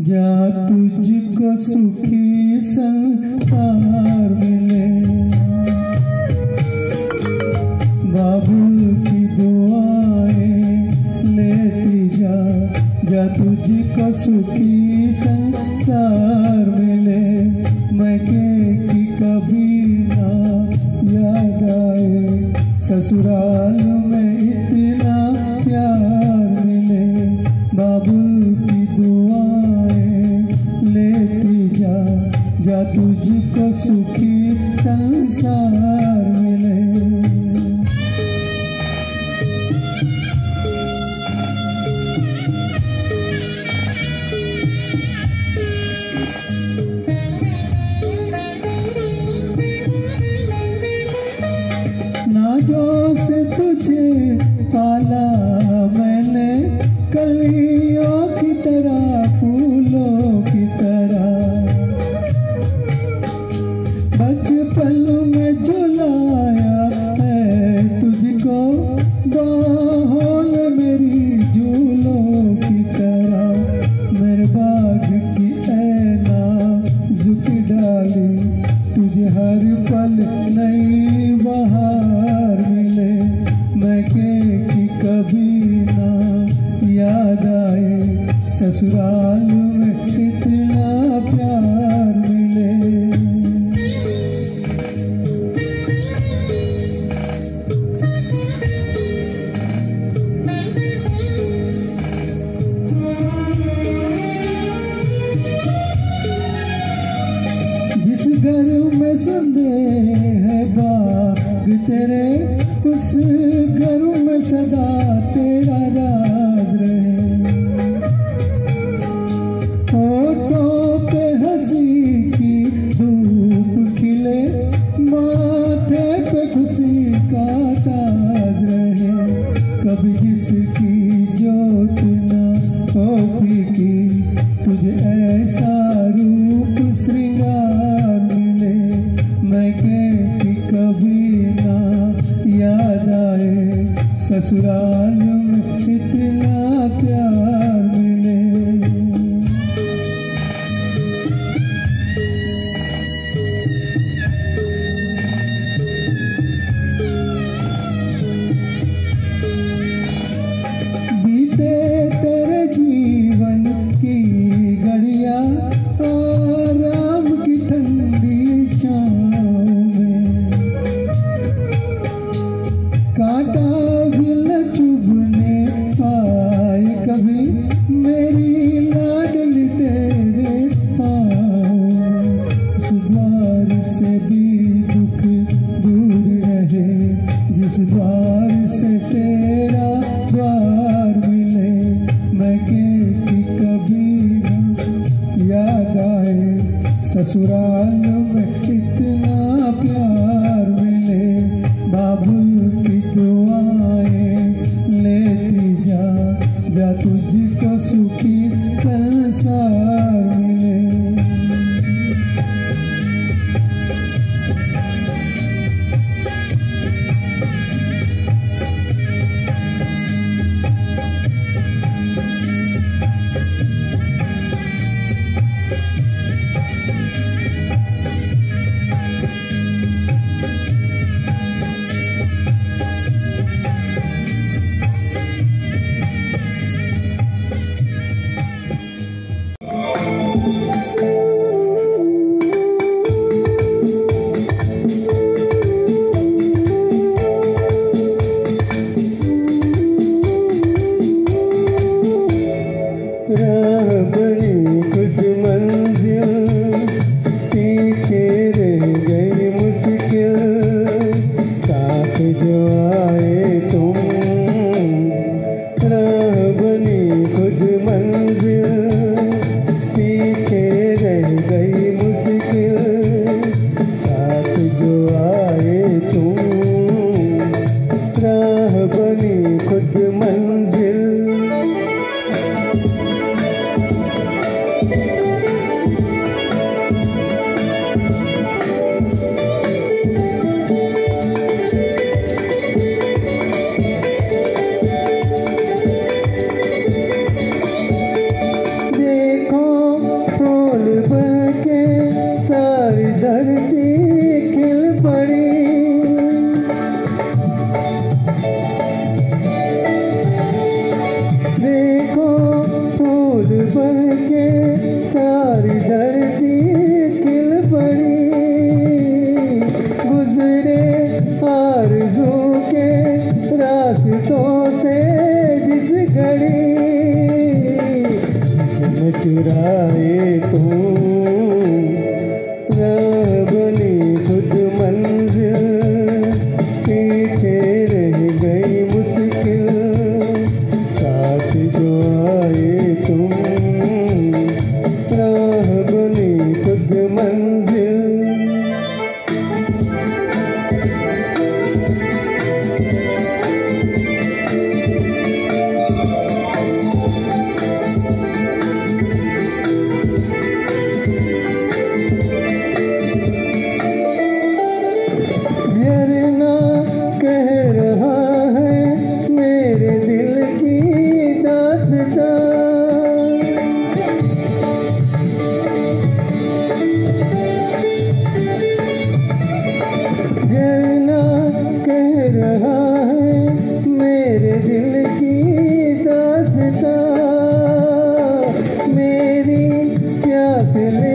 जा तुझको सुखी संसार मिले, बाबुल की दुआएं लेती जा, जा तुझको सुखी संसार मिले। मैं की कभी ना याद आए, ससुराल में इतना प्यार मिले, बाबुल की दुआएं लेती जा, जा तुझको सुखी संसार मिले। नाजों से तुझे पाला मैंने, कलियों की तरह फूलों की तरह, बचपन में झुलाया है तुझको, बाहों में मेरी झूलों की तरह। मेरे बाग की नाजुक डाली, तुझे हर पल नई बहार मिले। मैं की कभी ना याद आए, ससुराल में इतना प्यार मिले। जिस घर में संदेह है बाग तेरे, उस घर में सदा तेरा राज रहे। होठों पे हंसी की धूप खिले, माथे पे खुशी का ताज रहे। कभी जिसकी जोत न हो फीकी, तुझे ऐसा रूप श्रृंगार मिले। मैं की कभी ना याद आए, ससुराल में इतना प्यार मिले। बीते तेरे जीवन की घड़ियां आराम की ठंडी छाँव में, कांटा भी न चुभने पाए कभी मेरी लाडली तेरे पाँव। उस द्वार से भी दुख दूर रहे, जिस द्वार से तेरा द्वार मिले। मैं की कभी न याद आए, ससुराल में इतना प्यार मिले। बाबुल की दुआएं लेती जा, जा तुझको सुखी संसार मिले। के सारी धरती खिल पड़ी, गुजरे आरज़ू के रास्तों से जिस घड़ी, जिसने चुराए तू राह बनी खुद मंजिल, पीछे रह गई मुश्किल, साथ जो आए तुम राह बनी खुद मंजिल। झरना कह रहा है मेरे दिल की दास्तां, झरना कह रहा है मेरे दिल की दास्तां, मेरी प्यास ले